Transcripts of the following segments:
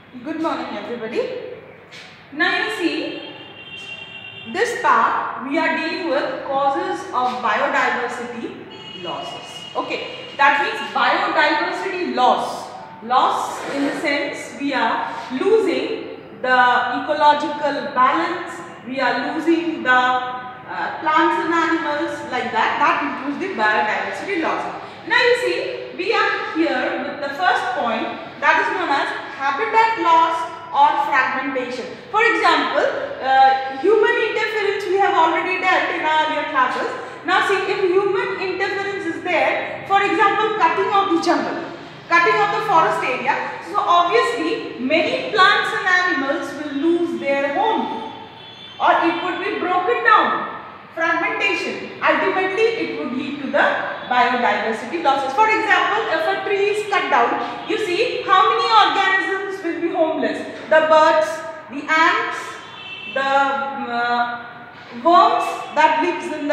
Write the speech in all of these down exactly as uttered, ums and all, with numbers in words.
Good morning everybody. Now you see this part we are dealing with causes of biodiversity losses. Okay, that means biodiversity loss. Loss in the sense we are losing the ecological balance, we are losing the uh, plants and animals like that. That includes the biodiversity loss. Now you see we are here with the first point, that is known as habitat loss or fragmentation. For example, uh, human interference we have already dealt in our earlier classes. Now see, if human interference is there, for example cutting of the jungle, cutting of the forest area, so obviously many plants and animals will lose their home or it would be broken down. Fragmentation, ultimately it would lead to the biodiversity losses. For example, if a tree is cut down, you see how many organisms will be homeless. The birds, the ants, the uh, worms that lives in the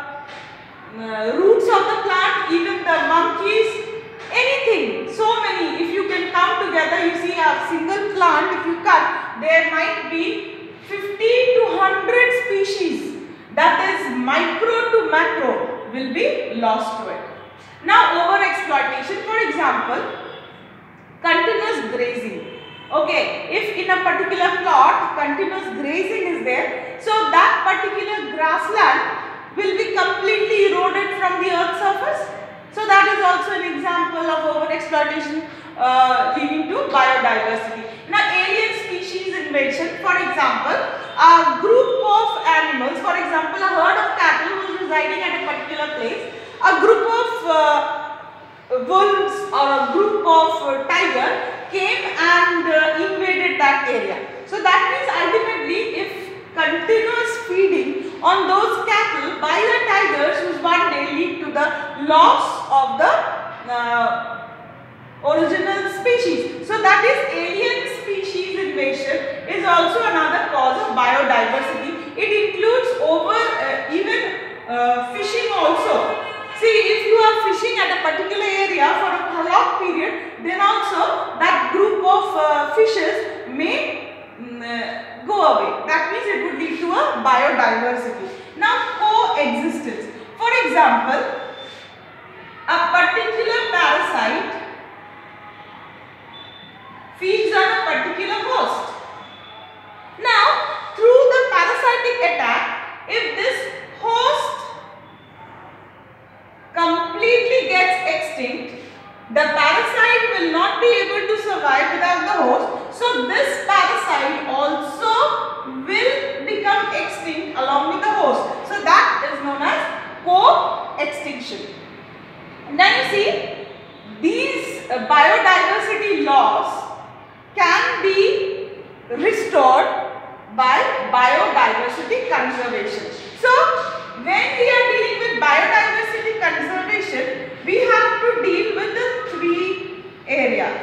uh, roots of the plant, even the monkeys, anything, so many. If you can count together, you see a single plant, if you cut, there might be fifty to one hundred species, that is micro to macro, will be lost to it. Now over exploitation, for example, continuous grazing. Okay, if in a particular plot continuous grazing is there, so that particular grassland will be completely eroded from the earth's surface. So that is also an example of over exploitation uh, leading to biodiversity. Now alien species invasion, for example, a group of animals, for example a herd of cattle who is residing at a particular place, a group of uh, wolves or a group of uh, tiger came and uh, invaded that area. So that means ultimately if continuous feeding on those cattle by the tigers will one day lead to the loss of the uh, original species. So that is alien species invasion is also another cause of biodiversity. It includes over uh, even uh, fishing also. See, if you are fishing at a particular area for a prolonged period, then also that group of uh, fishes may mm, uh, go away. That means it would lead to a biodiversity. Now coexistence. For example, a particular parasite feeds on a particular host. Now through the parasitic attack, if this host completely gets extinct, the parasite will not be able to survive without the host. So this parasite also will become extinct along with the host. So that is known as co-extinction. Now you see, these uh, biodiversity loss can be restored by biodiversity conservation. So when we are dealing with biodiversity conservation, we have to deal with the three areas.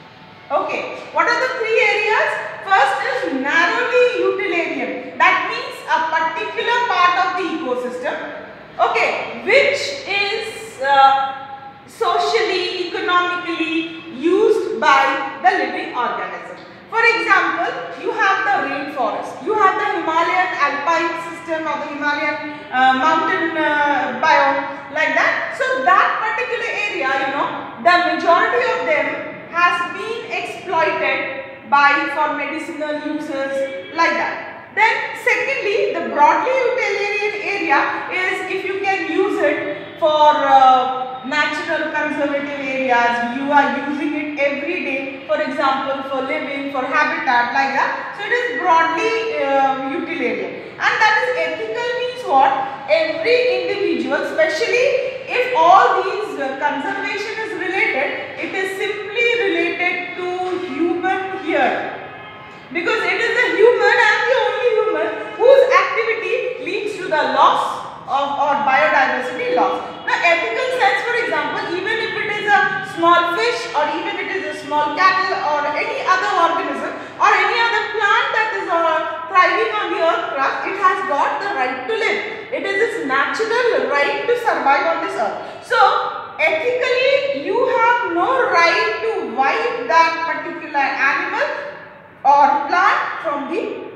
Okay, what are the three areas? First is narrowly utilitarian. That means a particular part of the ecosystem, okay, which is uh, socially, economically used by the living organism. For example, you have the rainforest, you have the Himalayan alpine system or the Himalayan uh, mountain uh, biome like that. So that particular area, you know, the majority of them has been exploited by for medicinal uses like that. Then secondly, the broadly utilitarian area is if you can use it for uh, natural conservative areas, you are using it every day, for example for living, for habitat like that. So it is broadly uh, utilitarian. And that is ethical means what? Every individual, especially if all these uh, conservation is related, it is simply related to human here. Because it is the human and the only human whose activity leads to the loss of or biodiversity loss. Now ethical sense, for example, even if it is a small fish or even it is a small cattle or any other organism or any other plant that is uh, thriving on the earth crust, it has got the right to live. It is its natural right to survive on this earth. So ethically you have no right to wipe that particular animal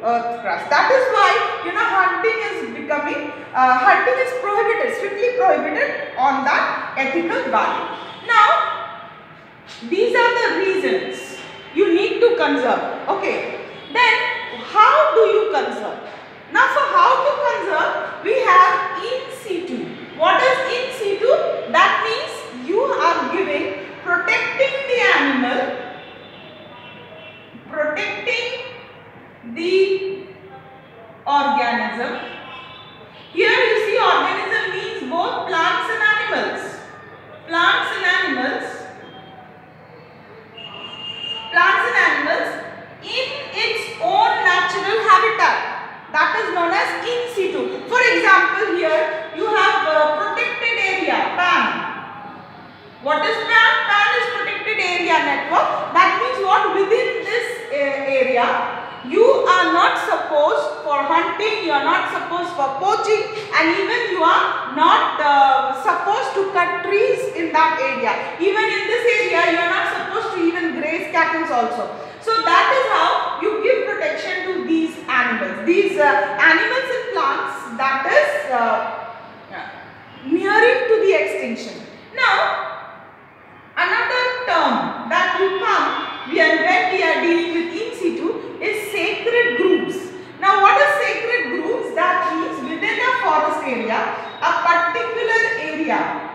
earth crust. That is why, you know, hunting is becoming, uh, hunting is prohibited, strictly prohibited on that ethical value. Now, these are the reasons you need to conserve. Okay. Then, how do you conserve? Now, for how to conserve, we have in situ. What is in situ? That means you are giving, protecting the animal, protecting the organism. Here you see organism means both plants and animals. Plants and animals. Plants and animals in its own natural habitat. That is known as in situ. For example, here you have a protected area, P A N. What is P A N? P A N is protected area network. That means what? Within this uh, area, you are not supposed for hunting, you are not supposed for poaching, and even you are not uh, supposed to cut trees in that area. Even in this area, you are not supposed to even graze cattle also. So that is how you give protection to these animals. These uh, animals and plants that is uh, nearing to the extinction. Now, another term that will come when we are dealing with in situ is sacred groves. Now, what is sacred groves? That means within a forest area, a particular area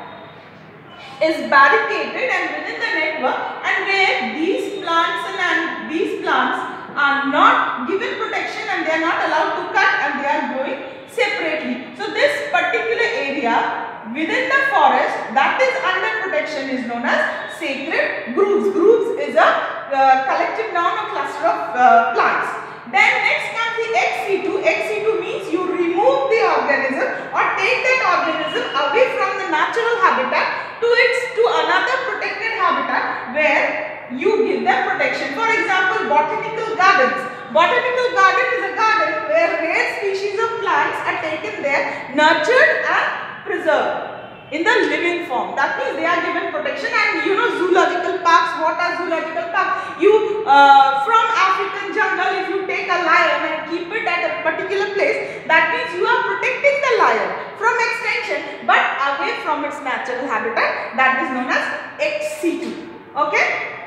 is barricaded and within the network, and where these plants and, and these plants are not given protection and they are not allowed to cut and they are growing separately. So, this particular area within the forest that is under protection is known as sacred groves. Groves is a uh, collective noun or cluster of uh, plants. Then next comes the ex situ. Ex situ means you remove the organism or take that organism away from the natural habitat to its to another protected habitat where you give them protection. For example, botanical gardens. Botanical garden is a garden where rare species of plants are taken there, nurtured and preserved in the living form. That means they are given protection. And you know, zoological parks, what are zoological parks? You uh, from African jungle, if you take a lion and keep it at a particular place, that means you are protecting the lion from extinction but away from its natural habitat. That is known as ex situ. Okay.